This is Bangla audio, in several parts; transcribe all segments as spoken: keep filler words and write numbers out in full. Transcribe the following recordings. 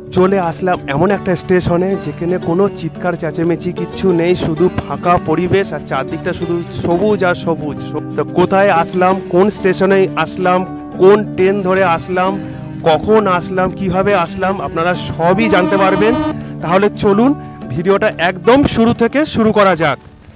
চলে আসলাম এমন একটা স্টেশনে যেখানে কোনো চিৎকার চেঁচামেচি কিচ্ছু নেই, শুধু ফাঁকা পরিবেশ আর চারদিকটা শুধু সবুজ আর সবুজ। তো কোথায় আসলাম, কোন স্টেশনে আসলাম, কোন ট্রেন ধরে আসলাম, কখন আসলাম, কিভাবে আসলাম, আপনারা সবই জানতে পারবেন। তাহলে চলুন ভিডিওটা একদম শুরু থেকে শুরু করা যাক।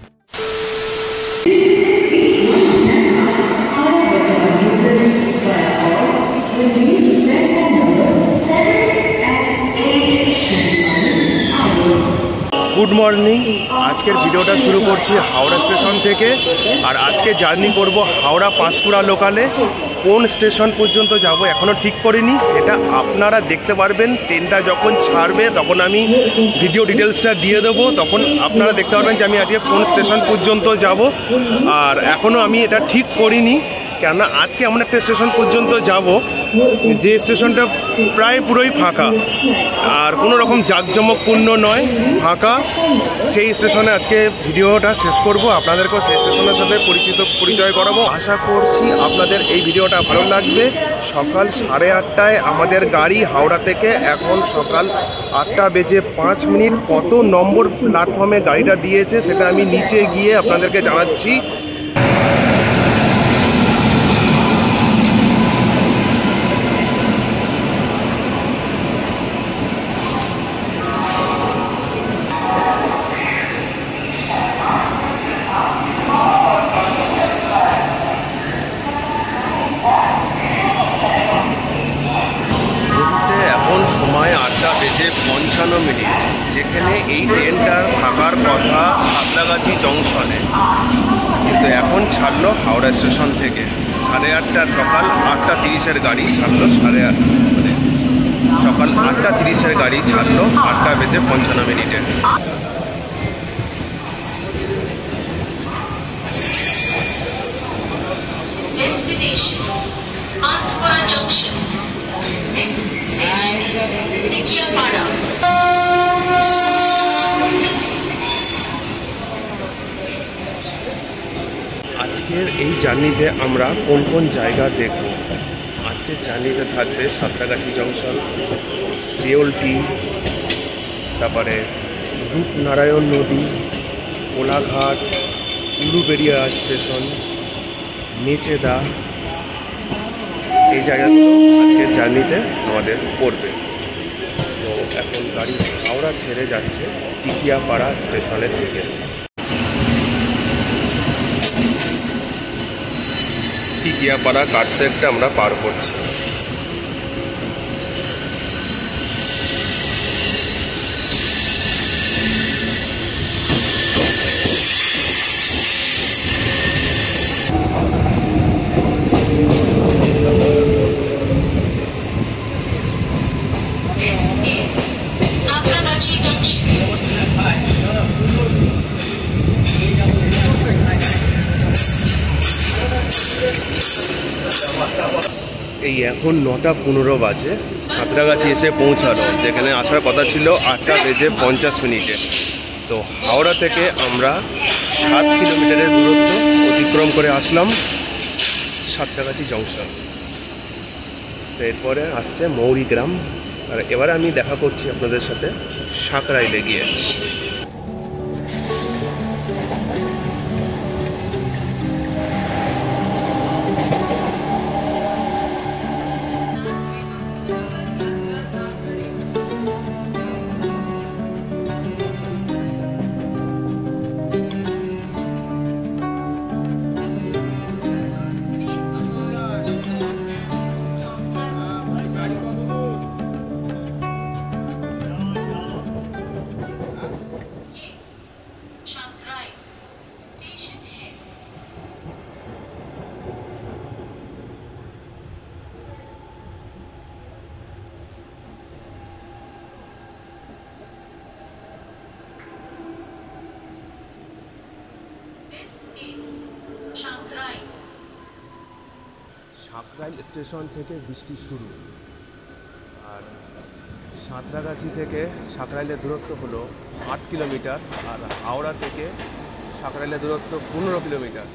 Good morning. আজকের ভিডিওটা শুরু করছি হাওড়া স্টেশন থেকে। আর আজকে জার্নি করব হাওড়া পাঁশকুড়া লোকালে। কোন স্টেশন পর্যন্ত যাব এখনও ঠিক করিনি, সেটা আপনারা দেখতে পারবেন। ট্রেনটা যখন ছাড়বে তখন আমি ভিডিও ডিটেলসটা দিয়ে দেবো, তখন আপনারা দেখতে পারবেন যে আমি আজকে কোন স্টেশন পর্যন্ত যাব। আর এখনও আমি এটা ঠিক করিনি, কেননা আজকে এমন একটা স্টেশন পর্যন্ত যাব যে স্টেশনটা প্রায় পুরোই ফাঁকা আর কোনো রকম জাঁকজমকপূর্ণ নয়, ফাঁকা। সেই স্টেশনে আজকে ভিডিওটা শেষ করব, আপনাদেরকেও সেই স্টেশনের সাথে পরিচিত পরিচয় করাবো। আশা করছি আপনাদের এই ভিডিওটা ভালো লাগবে। সকাল সাড়ে আটটায় আমাদের গাড়ি হাওড়া থেকে, এখন সকাল আটটা বেজে পাঁচ মিনিট। কত নম্বর প্ল্যাটফর্মে গাড়িটা দিয়েছে সেটা আমি নিচে গিয়ে আপনাদেরকে জানাচ্ছি। পঞ্চান্ন মিনিট, যেখানে এই ট্রেনটার থাকার কথা সাঁতরাগাছি জংশনে, কিন্তু এখন ছাড়লো হাওড়া স্টেশন থেকে। সাড়ে আটটার সকাল আটটা তিরিশের গাড়ি ছাড়লো, সাড়ে আট মানে সকাল আটটা তিরিশের গাড়ি ছাড়লো আটটা বেজে পঞ্চান্ন মিনিটে। আজকের এই জার্নিতে আমরা কোন কোন জায়গা দেখব। আজকের জার্নিতে থাকবে সাঁতরাগাছি জংশন, দেওলটি, তারপরে রূপনারায়ণ নদী, কোলাঘাট, উলুবেড়িয়া স্টেশন, মেচেদা। এই জায়গাগুলো আজকের জার্নিতে আমাদের পড়বে। তো এখন গাড়ি হাওড়া ছেড়ে যাচ্ছে টিকিয়াপাড়া স্টেশনের দিকে। টিকিয়াপাড়া কাটসেটটা আমরা পার করছি। এই এখন নটা পনেরো বাজে, সাঁতরাগাছি এসে পৌঁছানো, যেখানে আসার কথা ছিল আটটা বেজে পঞ্চাশ মিনিটে। তো হাওড়া থেকে আমরা সাত কিলোমিটারের দূরত্ব অতিক্রম করে আসলাম সাঁতরাগাছি জংশন। তো এরপরে আসছে মৌরিগ্রাম। আর এবারে আমি দেখা করছি আপনাদের সাথে সাঁকরাইলে গিয়ে। সাঁকরাইল স্টেশন থেকে বৃষ্টি শুরু। আর সাঁতরাগাছি থেকে সাঁকরাইলের দূরত্ব হলো আট কিলোমিটার, আর হাওড়া থেকে সাঁকরাইলের দূরত্ব পনেরো কিলোমিটার।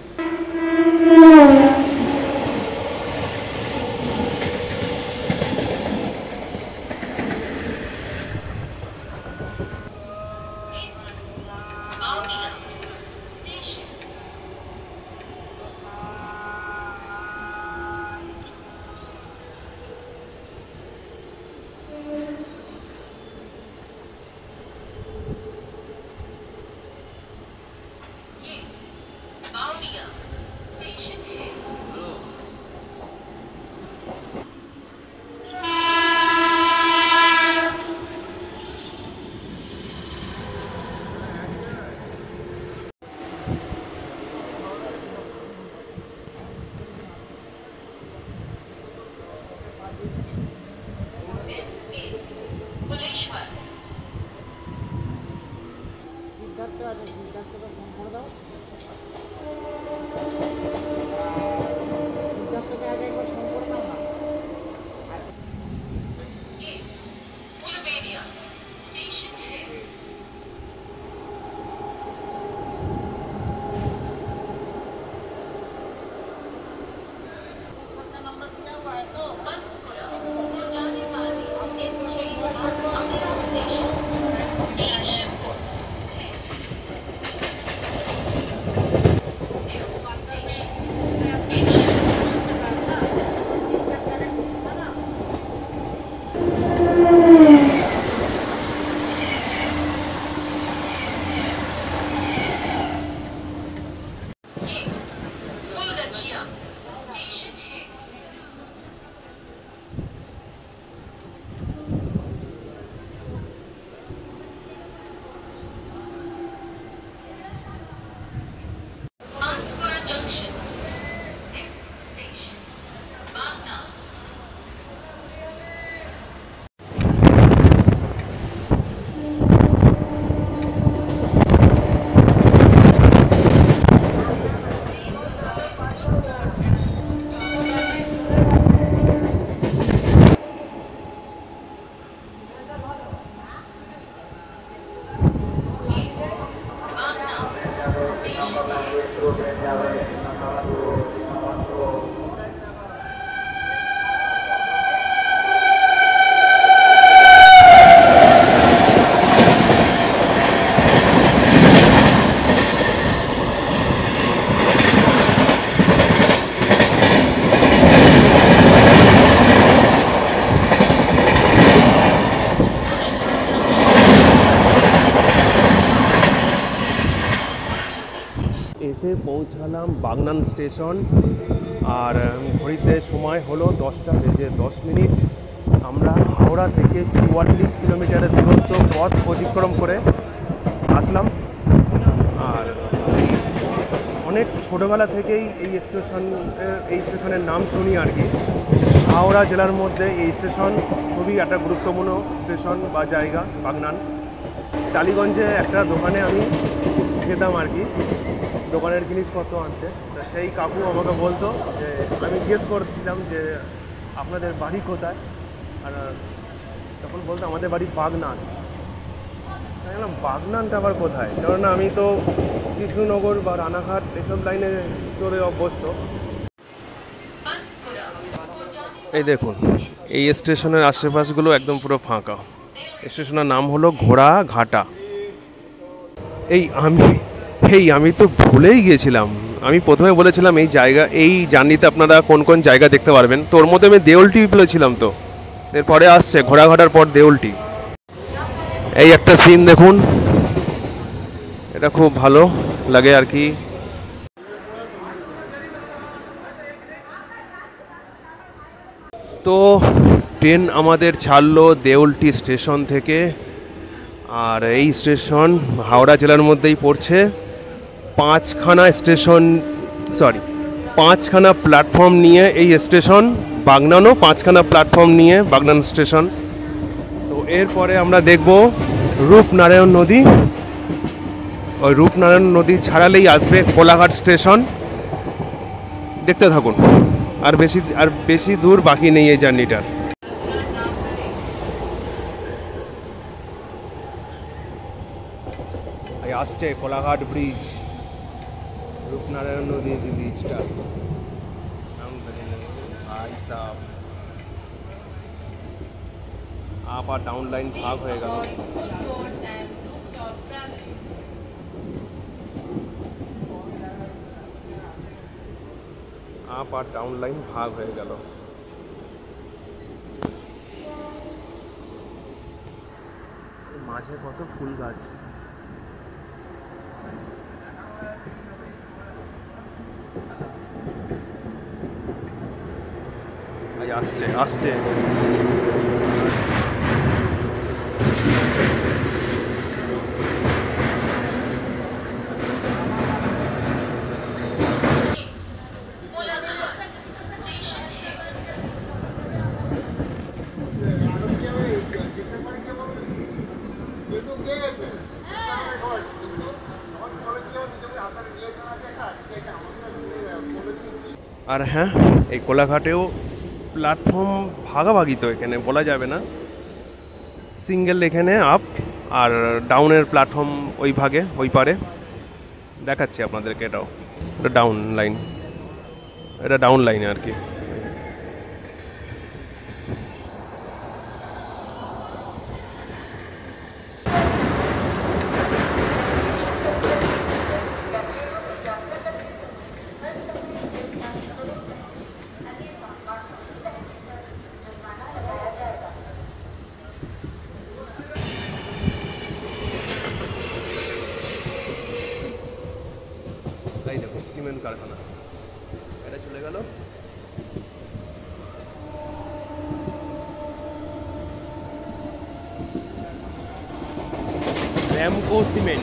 এসে পৌঁছালাম বাগনান স্টেশন আর ঘড়িতে সময় হলো দশটা বেজে দশ মিনিট। আমরা হাওড়া থেকে চুয়াল্লিশ কিলোমিটারের দূরত্ব পথ অতিক্রম করে আসলাম। আর অনেক ছোটোবেলা থেকেই এই স্টেশন এই স্টেশনের নাম শুনি আর কি। হাওড়া জেলার মধ্যে এই স্টেশন খুবই একটা গুরুত্বপূর্ণ স্টেশন বা জায়গা বাগনান। টালিগঞ্জে একটা দোকানে আমি যেতাম আর কি দোকানের জিনিসপত্র আনতে, তা সেই কাকু আমাকে বলতো যে আমি জিজ্ঞেস করছিলাম যে আপনাদের বাড়ি কোথায়, আর তখন বলতো আমাদের বাড়ি বাগনান। তাই বললাম বাগনানটা আবার কোথায়, কারণ আমি তো কৃষ্ণনগর বা রানাঘাট এসব লাইনে চড়ে অভ্যস্ত। এই দেখুন এই স্টেশনের আশেপাশগুলো একদম পুরো ফাঁকা। স্টেশনের নাম হলো ঘোড়াঘাটা। এই আমি এই আমি তো ভুলেই গিয়েছিলাম, আমি প্রথমে বলেছিলাম এই জায়গা এই জার্নিতে আপনারা কোন কোন জায়গা দেখতে পারবেন, তো ওর মধ্যে আমি দেউলটি বলেছিলাম, তো এরপরে আসছে ঘোড়াঘাটার পর দেউলটি। এই একটা সিন দেখুন, এটা খুব ভালো লাগে আর কি। তো ট্রেন আমাদের ছাড়লো দেউলটি স্টেশন থেকে, আর এই স্টেশন হাওড়া জেলার মধ্যেই পড়ছে। পাঁচখানা স্টেশন সরি পাঁচখানা প্ল্যাটফর্ম নিয়ে এই স্টেশন, বাগনানও পাঁচখানা প্ল্যাটফর্ম নিয়ে বাগনান স্টেশন। তো এরপরে আমরা দেখব রূপনারায়ণ নদী। ওই রূপনারায়ণ নদী ছাড়ালেই আসবে কোলাঘাট স্টেশন। দেখতে থাকুন, আর বেশি আর বেশি দূর বাকি নেই এই জার্নিটার। আসছে কোলাঘাট ব্রিজ, রূপনারায়ণ নদী ব্রিজটা। ভাই সাহেব আপ আর ডাউন লাইন ভাগ হয়ে গেল। আপ আর ডাউন লাইন ভাগ হয়ে গেল। মাঝে কত ফুল গাছ। আসছে আসছে আর হ্যাঁ, এই কোলাঘাটেও প্ল্যাটফর্ম ভাগাভাগি, তো এখানে বলা যাবে না, সিঙ্গেল এখানে আপ আর ডাউনের প্ল্যাটফর্ম ওই ভাগে ওই পারে দেখাচ্ছি আপনাদেরকে। এটাও এটা ডাউন লাইন, এটা ডাউন লাইনে আর কি। এই দেখো সিমেন্ট কারখানা, এটা চলে গেল। র্যামকো সিমেন্ট।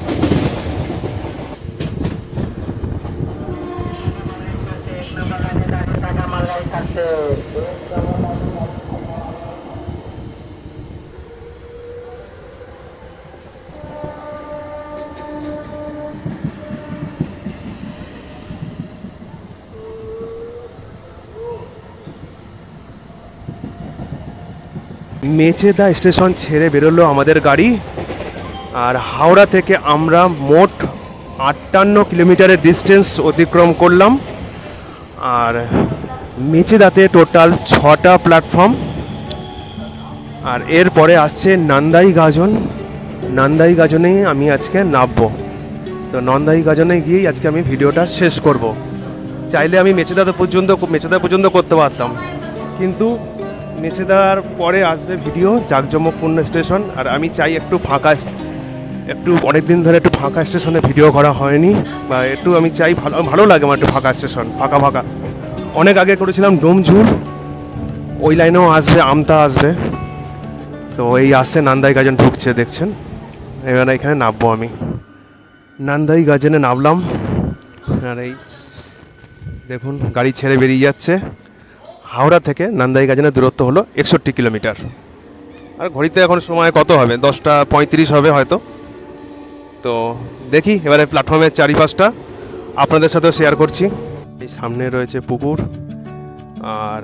মেচেদা স্টেশন ছেড়ে বেরোলো আমাদের গাড়ি, আর হাওড়া থেকে আমরা মোট আটান্ন কিলোমিটারের ডিস্টেন্স অতিক্রম করলাম। আর মেচেদাতে টোটাল ছটা প্ল্যাটফর্ম, আর এরপরে আসছে নান্দাই গাজন। নান্দাই গাজনেই আমি আজকে নামবো। তো নান্দাই গাজনে গিয়েই আজকে আমি ভিডিওটা শেষ করব। চাইলে আমি মেচেদা পর্যন্ত মেচেদা পর্যন্ত করতে পারতাম, কিন্তু মেচেদার পরে আসবে ভিডিও জাঁকজমকপূর্ণ স্টেশন, আর আমি চাই একটু ফাঁকা, একটু অনেক দিন ধরে একটু ফাঁকা স্টেশনে ভিডিও করা হয়নি, বা একটু আমি চাই ভালো ভালো লাগে আমার একটু ফাঁকা স্টেশন, ফাঁকা ফাঁকা। অনেক আগে করেছিলাম ডোমজুর, ওই লাইনেও আসবে, আমতা আসবে। তো এই আসছে নান্দাই গাজন ঢুকছে, দেখছেন। এবার এখানে নামবো আমি, নান্দাই গাজনে নামলাম। আর এই দেখুন গাড়ি ছেড়ে বেরিয়ে যাচ্ছে। হাওড়া থেকে নান্দাই গাজনের দূরত্ব হলো একষট্টি কিলোমিটার। আর ঘড়িতে এখন সময় কত হবে, দশটা পঁয়ত্রিশ হবে হয়তো। তো দেখি এবারে প্ল্যাটফর্মের চারিপাশটা আপনাদের সাথেও শেয়ার করছি। এই সামনে রয়েছে পুকুর, আর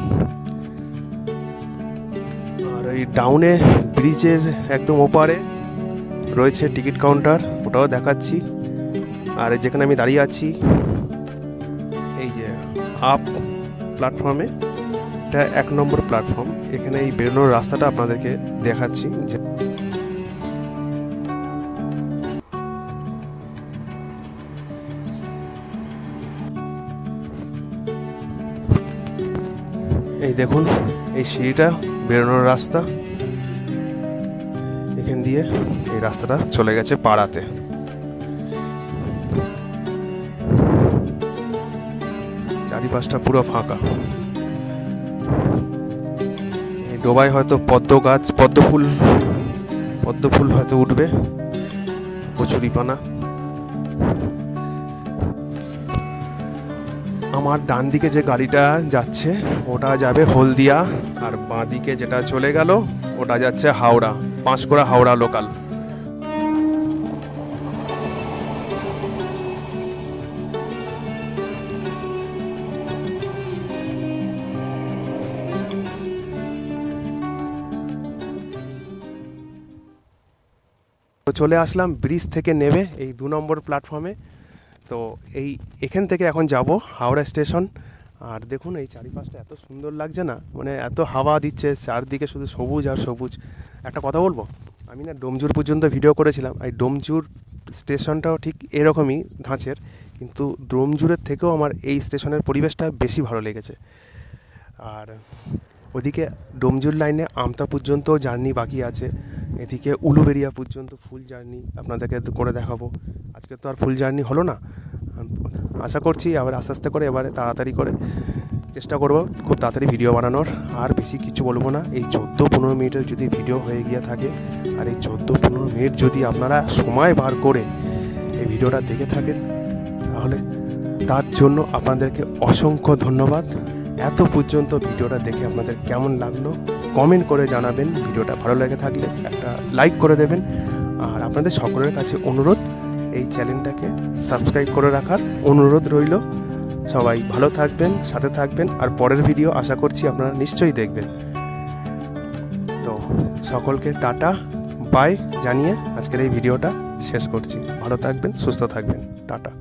আর এই ডাউনে ব্রিজের একদম ওপারে রয়েছে টিকিট কাউন্টার, ওটাও দেখাচ্ছি। আর যেখানে আমি দাঁড়িয়ে আছি, এই যে আপ প্ল্যাটফর্মে, এটা এক নম্বর প্ল্যাটফর্ম। এখানে এই বেরোনোর রাস্তাটা আপনাদেরকে দেখাচ্ছি। যে এই দেখুন এই সিঁড়িটা বেরোনোর রাস্তা, এখান দিয়ে এই রাস্তাটা চলে গেছে পাড়াতে। চারিপাশটা পুরো ফাঁকা। এই ডোবায় হয়তো পদ্ম গাছ, পদ্ম ফুল পদ্ম ফুল হয়তো উঠবে, কচুরিপানা। আমার ডান দিকে যে গাড়িটা যাচ্ছে ওটা যাবে হলদিয়া, আর বাঁ দিকে যেটা চলে গেল ওটা যাচ্ছে হাওড়া, পাঁশকুড়া হাওড়া লোকাল। তো চলে আসলাম ব্রিজ থেকে নেমে এই দু নম্বর প্ল্যাটফর্মে। তো এই এখান থেকে এখন যাব হাওড়া স্টেশন। আর দেখুন এই চারিপাশটা এত সুন্দর লাগছে না, মানে এত হাওয়া দিচ্ছে, চারদিকে শুধু সবুজ আর সবুজ। একটা কথা বলবো, আমি না ডোমজুর পর্যন্ত ভিডিও করেছিলাম, এই ডোমজুর স্টেশনটাও ঠিক এরকমই ধাঁচের, কিন্তু ডোমজুরের থেকেও আমার এই স্টেশনের পরিবেশটা বেশি ভালো লেগেছে। আর ওদিকে ডোমজুর লাইনে আমতা পর্যন্ত জার্নি বাকি আছে, এদিকে উলুবেড়িয়া পর্যন্ত ফুল জার্নি আপনাদেরকে করে দেখাবো। আজকে তো আর ফুল জার্নি হলো না, আশা করছি আবার আস্তে আস্তে করে এবারে তাড়াতাড়ি করে চেষ্টা করব খুব তাড়াতাড়ি ভিডিও বানানোর। আর বেশি কিছু বলবো না, এই চোদ্দো পনেরো মিনিটের যদি ভিডিও হয়ে গিয়ে থাকে, আর এই চোদ্দো পনেরো মিনিট যদি আপনারা সময় বার করে এই ভিডিওটা দেখে থাকেন, তাহলে তার জন্য আপনাদেরকে অসংখ্য ধন্যবাদ। এত পর্যন্ত ভিডিওটা দেখে আপনাদের কেমন লাগলো কমেন্ট করে জানাবেন। ভিডিওটা ভালো লেগে থাকলে একটা লাইক করে দেবেন। আর আপনাদের সকলের কাছে অনুরোধ, এই চ্যানেলটাকে সাবস্ক্রাইব করে রাখার অনুরোধ রইল। সবাই ভালো থাকবেন, সাথে থাকবেন, আর পরের ভিডিও আশা করছি আপনারা নিশ্চয়ই দেখবেন। তো সকলকে টাটা বাই জানিয়ে আজকের এই ভিডিওটা শেষ করছি। ভালো থাকবেন, সুস্থ থাকবেন, টাটা।